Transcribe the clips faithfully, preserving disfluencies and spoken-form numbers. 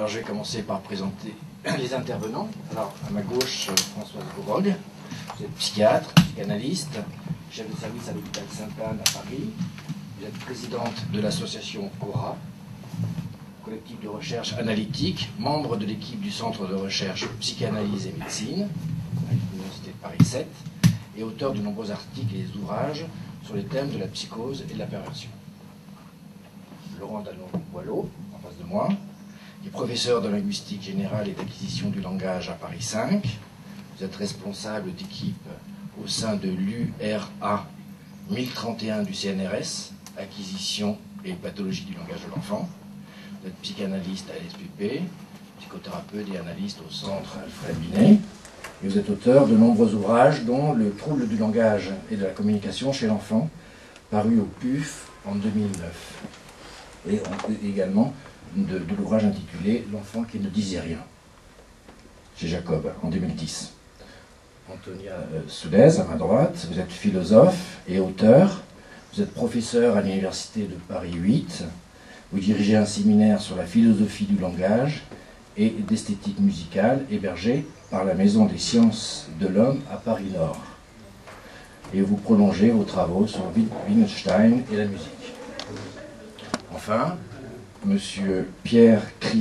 Alors je vais commencer par présenter les intervenants. Alors à ma gauche, Françoise Gorogue, vous êtes psychiatre, psychanalyste, chef de service à l'hôpital Sainte-Anne à Paris. Vous êtes présidente de l'association CORA, collectif de recherche analytique, membre de l'équipe du Centre de recherche Psychanalyse et Médecine à l'Université de Paris sept, et auteur de nombreux articles et des ouvrages sur les thèmes de la psychose et de la perversion. Laurent Danon-Boileau, en face de moi, qui est professeur de linguistique générale et d'acquisition du langage à Paris cinq. Vous êtes responsable d'équipe au sein de l'U R A mille trente et un du C N R S, acquisition et pathologie du langage de l'enfant. Vous êtes psychanalyste à l'S P P, psychothérapeute et analyste au centre Alfred Binet. Et vous êtes auteur de nombreux ouvrages, dont Le trouble du langage et de la communication chez l'enfant, paru au P U F en deux mille neuf. Et également de, de l'ouvrage intitulé L'enfant qui ne disait rien, chez Jacob, en deux mille dix. Antonia Soulez, à ma droite, vous êtes philosophe et auteur. Vous êtes professeur à l'Université de Paris huit. Vous dirigez un séminaire sur la philosophie du langage et d'esthétique musicale, hébergé par la Maison des sciences de l'homme à Paris-Nord. Et vous prolongez vos travaux sur Wittgenstein et la musique. Enfin, Monsieur Pierre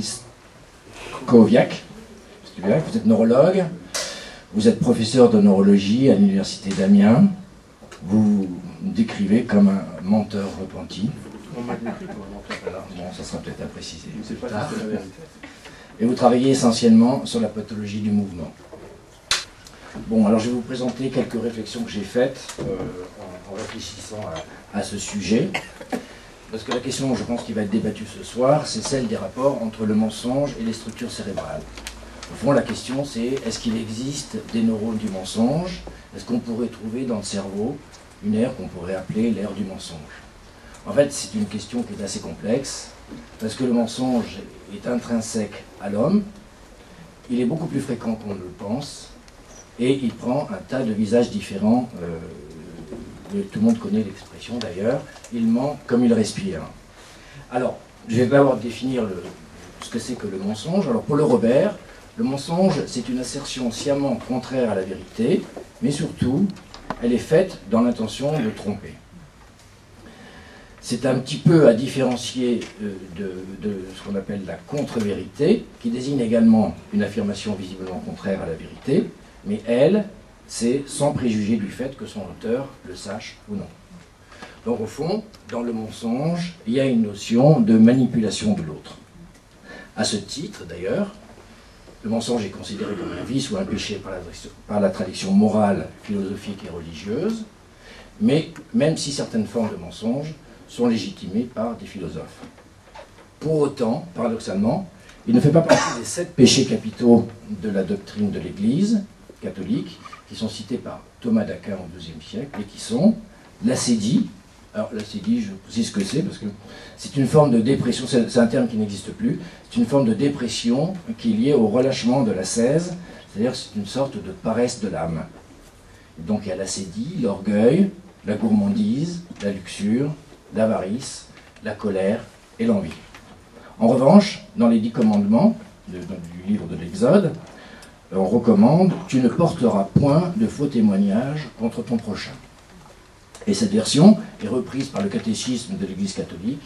Kryskowiak, vous êtes neurologue, vous êtes professeur de neurologie à l'Université d'Amiens. Vous vous décrivez comme un menteur repenti. On m'a décrit comme un menteur. Alors, bon, ça sera peut-être à préciser. C'est pas la vérité. Et vous travaillez essentiellement sur la pathologie du mouvement. Bon, alors je vais vous présenter quelques réflexions que j'ai faites euh, en, en réfléchissant à, à ce sujet. Parce que la question, je pense, qui va être débattue ce soir, c'est celle des rapports entre le mensonge et les structures cérébrales. Au fond, la question, c'est est-ce qu'il existe des neurones du mensonge? Est-ce qu'on pourrait trouver dans le cerveau une aire qu'on pourrait appeler l'aire du mensonge? En fait, c'est une question qui est assez complexe, parce que le mensonge est intrinsèque à l'homme, il est beaucoup plus fréquent qu'on ne le pense, et il prend un tas de visages différents. Euh, tout le monde connaît l'expression d'ailleurs, il ment comme il respire. Alors, je vais d'abord définir le, ce que c'est que le mensonge. Alors pour le Robert, le mensonge, c'est une assertion sciemment contraire à la vérité, mais surtout, elle est faite dans l'intention de tromper. C'est un petit peu à différencier de, de ce qu'on appelle la contre-vérité, qui désigne également une affirmation visiblement contraire à la vérité, mais elle, c'est sans préjuger du fait que son auteur le sache ou non. Donc au fond, dans le mensonge, il y a une notion de manipulation de l'autre. À ce titre, d'ailleurs, le mensonge est considéré comme un vice ou un péché par la, par la tradition morale, philosophique et religieuse, mais même si certaines formes de mensonge sont légitimées par des philosophes. Pour autant, paradoxalement, il ne fait pas partie des sept péchés capitaux de la doctrine de l'Église catholique, qui sont cités par Thomas d'Aquin au douzième siècle, et qui sont l'acédie. Alors l'acédie, je précise ce que c'est, parce que c'est une forme de dépression, c'est un terme qui n'existe plus, c'est une forme de dépression qui est liée au relâchement de l'ascèse, c'est-à-dire c'est une sorte de paresse de l'âme. Donc il y a l'acédie, l'orgueil, la gourmandise, la luxure, l'avarice, la colère et l'envie. En revanche, dans les dix commandements de, du livre de l'Exode, on recommande « Tu ne porteras point de faux témoignages contre ton prochain ». Et cette version est reprise par le catéchisme de l'Église catholique,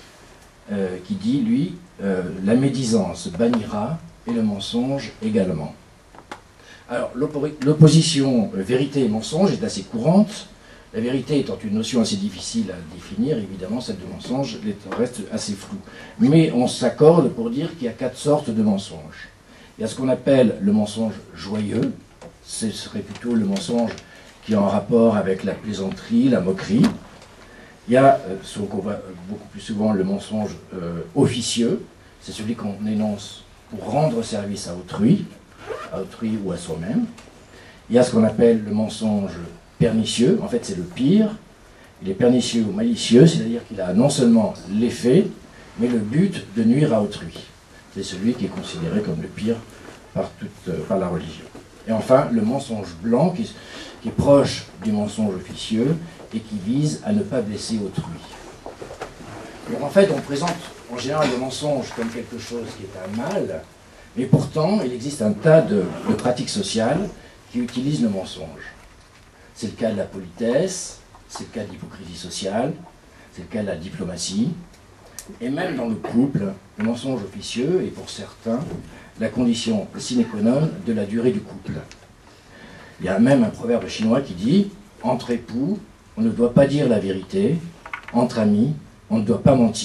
euh, qui dit, lui, euh, « La médisance bannira et le mensonge également ». Alors, l'opposition vérité et mensonge est assez courante. La vérité étant une notion assez difficile à définir, évidemment, celle de mensonge reste assez floue. Mais on s'accorde pour dire qu'il y a quatre sortes de mensonges. Il y a ce qu'on appelle le mensonge joyeux, ce serait plutôt le mensonge qui est en rapport avec la plaisanterie, la moquerie. Il y a euh, ce qu'on voit beaucoup plus souvent le mensonge euh, officieux, c'est celui qu'on énonce pour rendre service à autrui, à autrui ou à soi-même. Il y a ce qu'on appelle le mensonge pernicieux, en fait c'est le pire. Il est pernicieux ou malicieux, c'est-à-dire qu'il a non seulement l'effet, mais le but de nuire à autrui. C'est celui qui est considéré comme le pire par, toute, euh, par la religion. Et enfin, le mensonge blanc, qui, qui est proche du mensonge officieux et qui vise à ne pas blesser autrui. Donc en fait, on présente en général le mensonge comme quelque chose qui est un mal, mais pourtant, il existe un tas de, de pratiques sociales qui utilisent le mensonge. C'est le cas de la politesse, c'est le cas de l'hypocrisie sociale, c'est le cas de la diplomatie, et même dans le couple, le mensonge officieux est pour certains la condition sine qua non de la durée du couple. Il y a même un proverbe chinois qui dit « Entre époux, on ne doit pas dire la vérité, entre amis, on ne doit pas mentir. »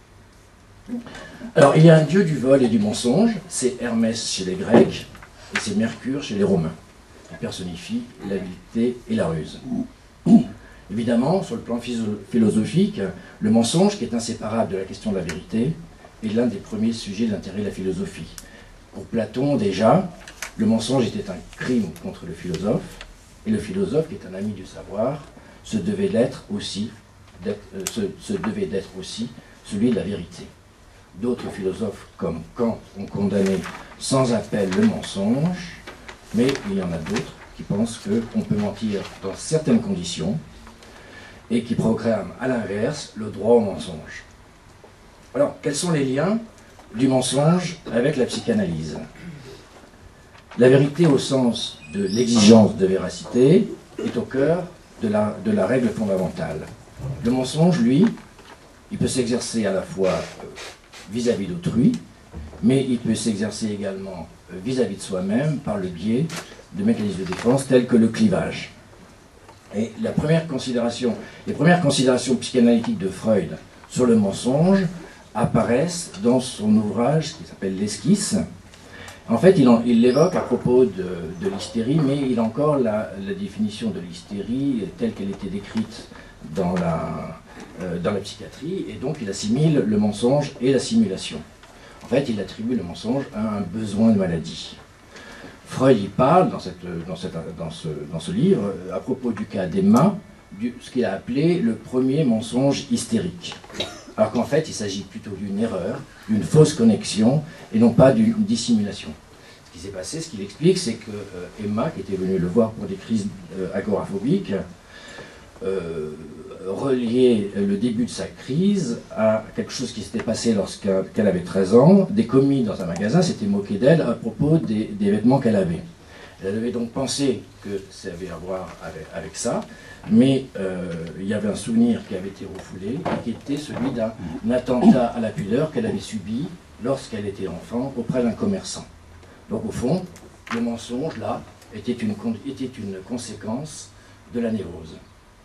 Alors, il y a un dieu du vol et du mensonge, c'est Hermès chez les Grecs, et c'est Mercure chez les Romains, qui personnifie l'habileté et la ruse. Évidemment, sur le plan philosophique, le mensonge, qui est inséparable de la question de la vérité, est l'un des premiers sujets d'intérêt de la philosophie. Pour Platon, déjà, le mensonge était un crime contre le philosophe, et le philosophe, qui est un ami du savoir, se devait d'être aussi, euh, se, se devait d'être aussi celui de la vérité. D'autres philosophes, comme Kant, ont condamné sans appel le mensonge, mais il y en a d'autres qui pensent qu'on peut mentir dans certaines conditions, et qui proclament à l'inverse le droit au mensonge. Alors, quels sont les liens du mensonge avec la psychanalyse? La vérité au sens de l'exigence de véracité est au cœur de la, de la règle fondamentale. Le mensonge, lui, il peut s'exercer à la fois vis-à-vis d'autrui, mais il peut s'exercer également vis-à-vis de soi-même par le biais de mécanismes de défense tels que le clivage. Et la première considération, les premières considérations psychanalytiques de Freud sur le mensonge apparaissent dans son ouvrage qui s'appelle L'Esquisse. En fait, il l'évoque à propos de, de l'hystérie, mais il a encore la, la définition de l'hystérie telle qu'elle était décrite dans la, euh, dans la psychiatrie, et donc il assimile le mensonge et la simulation. En fait, il attribue le mensonge à un besoin de maladie. Freud y parle dans, cette, dans, cette, dans, ce, dans ce livre, à propos du cas d'Emma, ce qu'il a appelé le premier mensonge hystérique. Alors qu'en fait, il s'agit plutôt d'une erreur, d'une fausse connexion, et non pas d'une dissimulation. Ce qui s'est passé, ce qu'il explique, c'est que euh, Emma, qui était venue le voir pour des crises euh, agoraphobiques, euh, reliait le début de sa crise à quelque chose qui s'était passé lorsqu'elle avait treize ans. Des commis dans un magasin s'étaient moqués d'elle à propos des, des vêtements qu'elle avait. Elle avait donc pensé que ça avait à voir avec, avec ça, mais euh, il y avait un souvenir qui avait été refoulé, qui était celui d'un attentat à la pudeur qu'elle avait subi lorsqu'elle était enfant auprès d'un commerçant. Donc au fond, le mensonge, là, était une, était une conséquence de la névrose.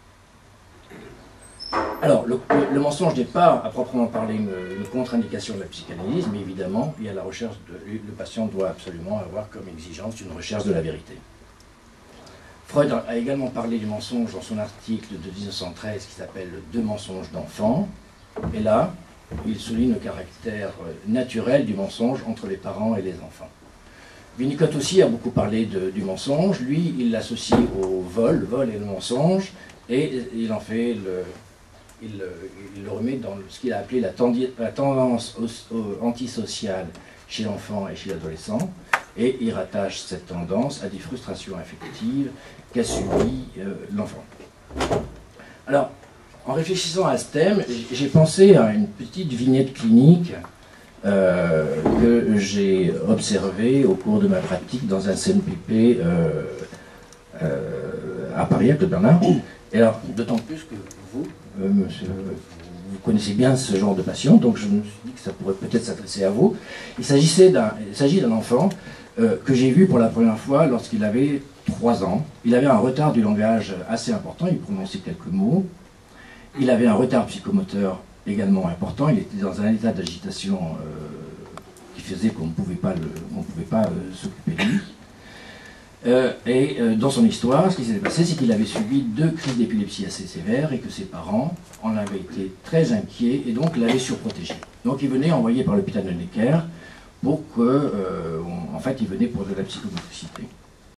Alors, le, le mensonge n'est pas, à proprement parler, une, une contre-indication de la psychanalyse, mais évidemment, il y a la recherche de, le patient doit absolument avoir comme exigence une recherche de la vérité. Freud a également parlé du mensonge dans son article de mille neuf cent treize qui s'appelle « Deux mensonges d'enfants », et là, il souligne le caractère naturel du mensonge entre les parents et les enfants. Winnicott aussi a beaucoup parlé de, du mensonge. Lui, il l'associe au vol, le vol et le mensonge, et il en fait le... Il, il le remet dans ce qu'il a appelé la, la tendance au, au, antisociale chez l'enfant et chez l'adolescent, et il rattache cette tendance à des frustrations affectives qu'a subi euh, l'enfant. Alors, en réfléchissant à ce thème, j'ai pensé à une petite vignette clinique euh, que j'ai observée au cours de ma pratique dans un C N P P euh, euh, à Paris, à Claude Bernard. Et alors, d'autant plus que vous, euh, monsieur, vous connaissez bien ce genre de patient, donc je me suis dit que ça pourrait peut-être s'adresser à vous. Il s'agissait d'un, il s'agit d'un enfant euh, que j'ai vu pour la première fois lorsqu'il avait trois ans. Il avait un retard du langage assez important, il prononçait quelques mots. Il avait un retard psychomoteur également important, il était dans un état d'agitation euh, qui faisait qu'on ne pouvait pas, le, qu'on ne pouvait pas euh, s'occuper de lui. Euh, et euh, dans son histoire, ce qui s'était passé, c'est qu'il avait subi deux crises d'épilepsie assez sévères et que ses parents en avaient été très inquiets et donc l'avaient surprotégé. Donc il venait envoyé par l'hôpital de Necker pour que, euh, on, en fait, il venait pour de la psychomotricité.